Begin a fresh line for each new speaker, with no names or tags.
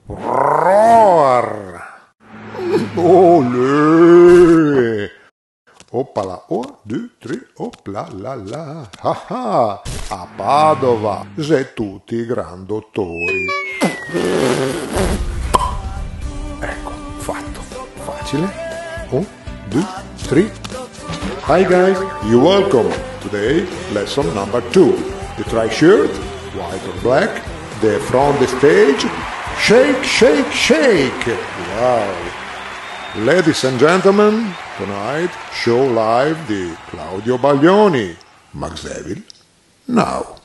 Roar. Olé. Oppala, 1, 2, 3, opla la la. Ah ah. A Padova c'è tutti i gran dottori. Ecco, fatto. Facile. 1, 2, 3. Hi guys, you're welcome. Today, lesson number 2. The tri-shirt, white or black, the front the stage. Shake, shake, shake. Wow. Ladies and gentlemen, tonight show live di Claudio Baglioni. Max Devil, now.